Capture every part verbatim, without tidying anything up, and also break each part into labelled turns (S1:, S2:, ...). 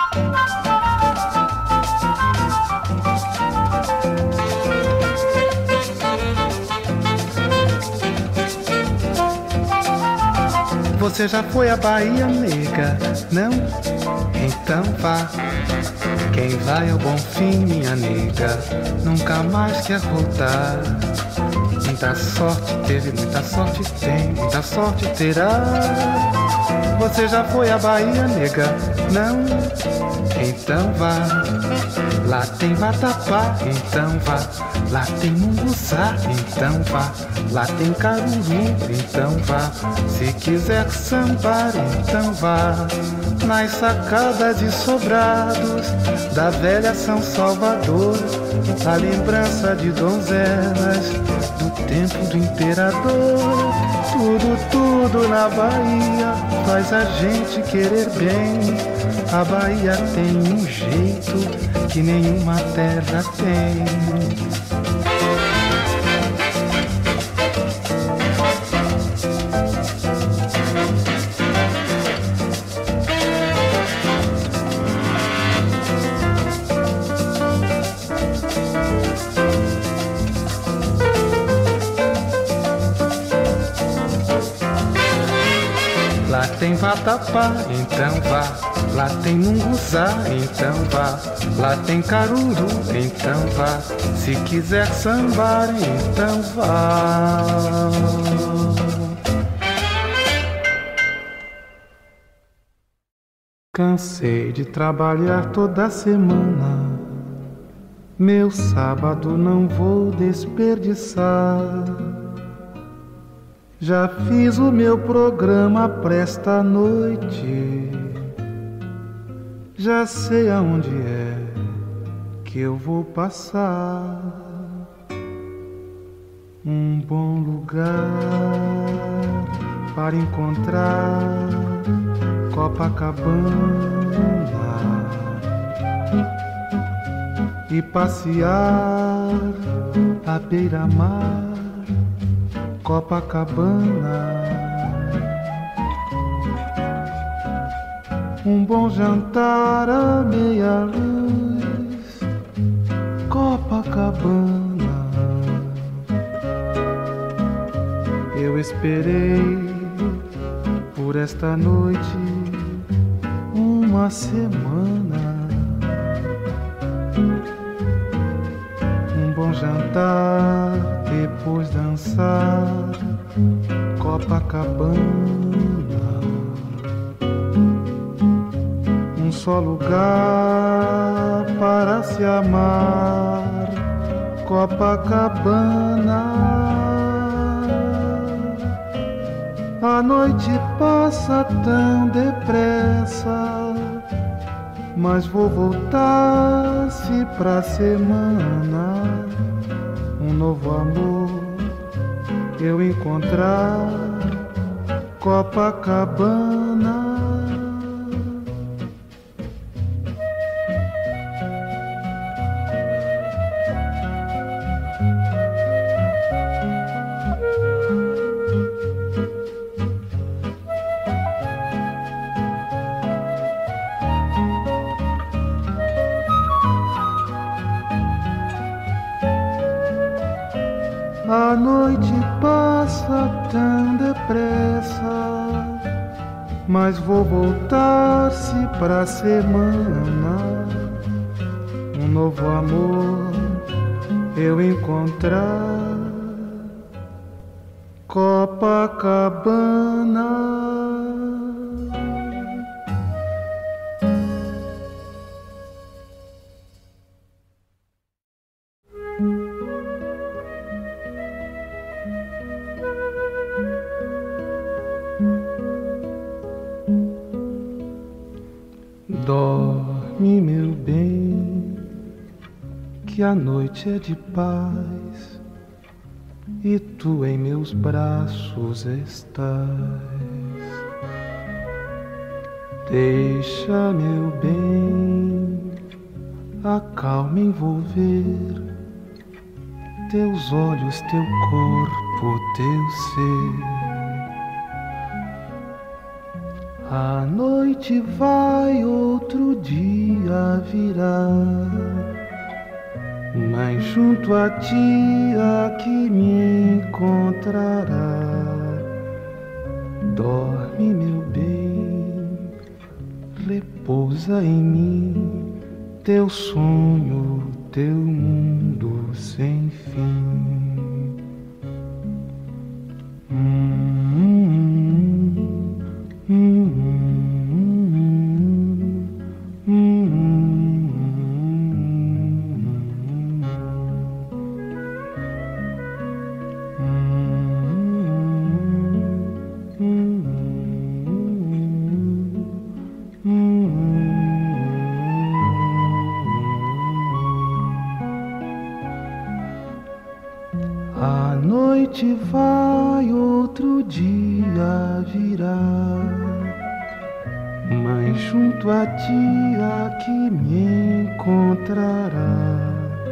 S1: Você já foi à Bahia, nega? Não? Então vá. Quem vai ao Bonfim, minha nega, nunca mais quer voltar. Muita sorte teve, muita sorte tem, muita sorte terá. Você já foi à Bahia, nega? Não? Então vá. Lá tem vatapá, então vá. Lá tem munguzá, então vá. Lá tem caruru, então vá. Se quiser sambar, então vá. Nas sacadas e sobrados da velha São Salvador, a lembrança de donzelas do tempo do imperador. Tudo, tudo na Bahia faz a gente querer bem. A Bahia tem um jeito que nenhuma terra tem. Lá tem vatapá, então vá. Lá tem munguzá, então vá. Lá tem caruru, então vá. Se quiser sambar, então vá. Cansei de trabalhar toda semana. Meu sábado não vou desperdiçar. Já fiz o meu programa pra esta noite. Já sei aonde é que eu vou passar. Um bom lugar para encontrar Copacabana e passear à beira-mar. Copacabana, um bom jantar à meia luz. Copacabana, eu esperei por esta noite uma semana. Um bom jantar, depois dançar Copacabana. Um só lugar para se amar, Copacabana. A noite passa tão depressa, mas vou voltar-se pra semana. Um novo amor eu encontrar, Copacabana. A noite passa tão depressa, mas vou voltar-se pra semana. Um novo amor eu encontrar, Copacabana. Dorme, meu bem, que a noite é de paz e tu em meus braços estás. Deixa, meu bem, a calma envolver teus olhos, teu corpo, teu ser. A noite vai, outro dia virá, mas junto a ti aqui me encontrará. Dorme, meu bem, repousa em mim, teu sonho, teu mundo sem fim. Hum, hum, hum. A noite vai, outro dia virá, mas junto a ti aqui me encontrará.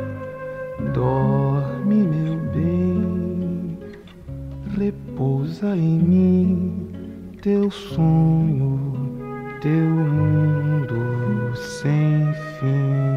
S1: Dorme, meu bem, repousa em mim, teu sonho, teu mundo sem fim.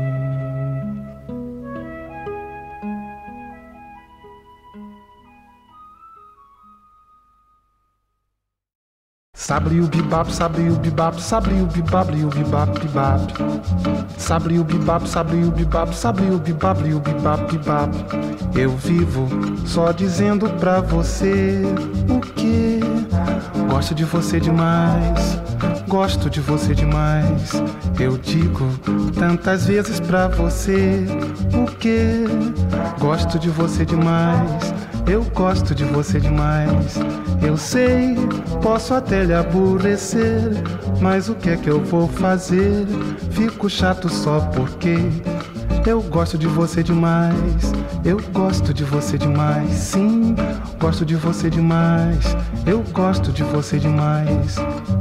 S1: Sabe o bibap, sabe o bibap, sabe o bibap, o bibap, bibap. Sabe o bibap, sabe o bibap, sabe o bibap, o bibap, bibap. Eu vivo só dizendo pra você o que gosto de você demais, gosto de você demais. Eu digo tantas vezes pra você o que gosto de você demais. Eu gosto de você demais. Eu sei, posso até lhe aborrecer, mas o que é que eu vou fazer? Fico chato só porque eu gosto de você demais. Eu gosto de você demais. Sim, gosto de você demais. Eu gosto de você demais.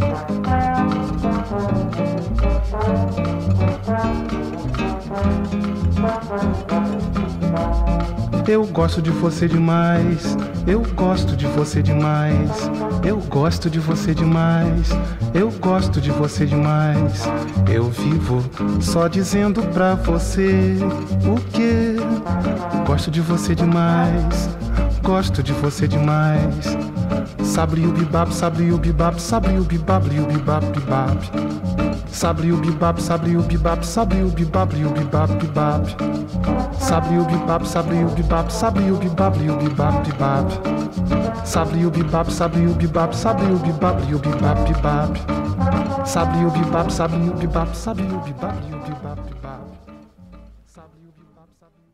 S1: Eu gosto de você demais. Eu gosto de você demais. Eu gosto de você demais. Eu gosto de você demais. Eu vivo só dizendo pra você o que gosto de você demais. Gosto de você demais. Sabe o bibap, sabe o bibap, sabe o bibap, o bibap, bibap. Sabe o bibap, sabe o bibap, sabe o bibap, o bibap, bibap. Sabe o bibap, sabe o bibap, sabe o bibap, o bibap, bibap. Sabe o bibap, sabe o bibap, sabe o bibap, o bibap, bibap. Sabe o bibap, sabe o bibap, sabe o bibap, o bibap, bibap. Sabe o bibap, sabe o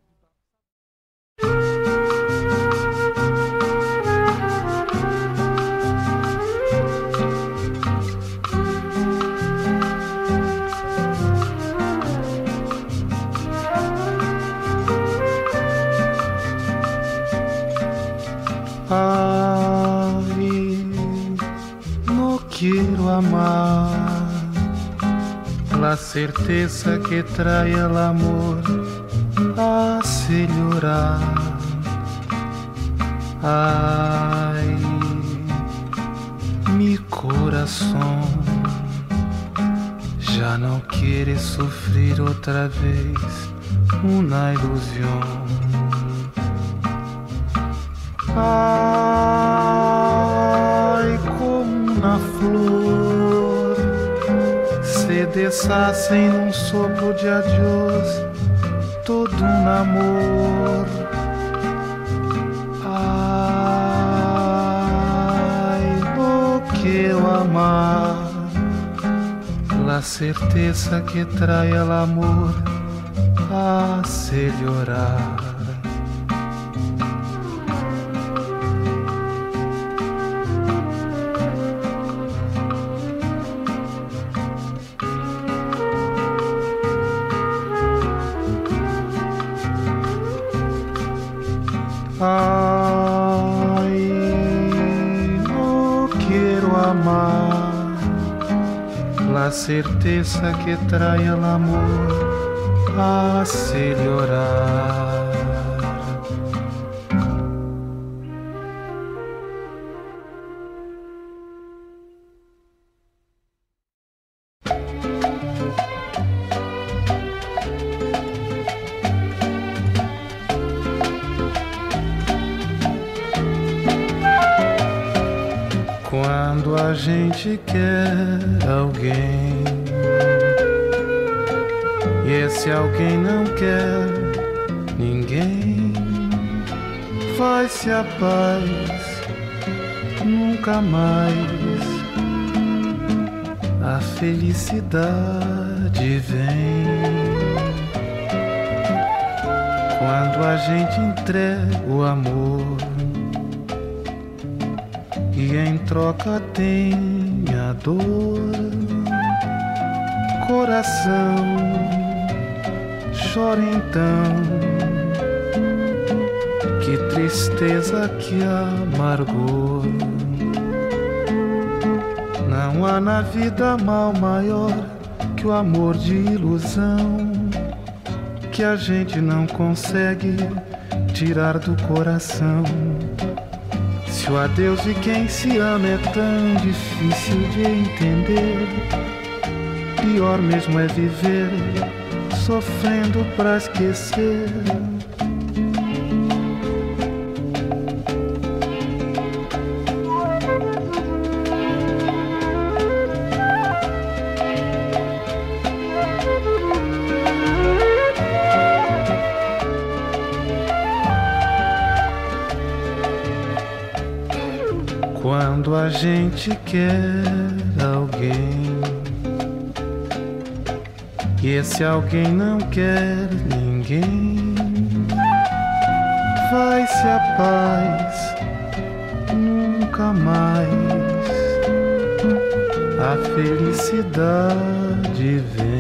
S1: Ay, no quiero amar la certeza que trae el amor hace llorar. Ay, mi corazón ya no quiere sufrir otra vez una ilusión. Ay, como una flor se deshace en un soplo de adiós todo un amor. Ay, no quiero amar la certeza que trae el amor hace llorar. Ay, no quiero amar la certeza que trae el amor hace llorar. a gente quer alguém e esse alguém não quer ninguém, vai-se a paz, nunca mais a felicidade vem. Quando a gente entrega o amor e em troca tem a dor, coração chora então, que tristeza, que amargor. Não há na vida mal maior que o amor de ilusão, que a gente não consegue tirar do coração. Se o adeus de quem se ama é tão difícil de entender, pior mesmo é viver sofrendo pra esquecer. Quando a gente quer alguém e esse alguém não quer ninguém, vai-se a paz, nunca mais a felicidade vem.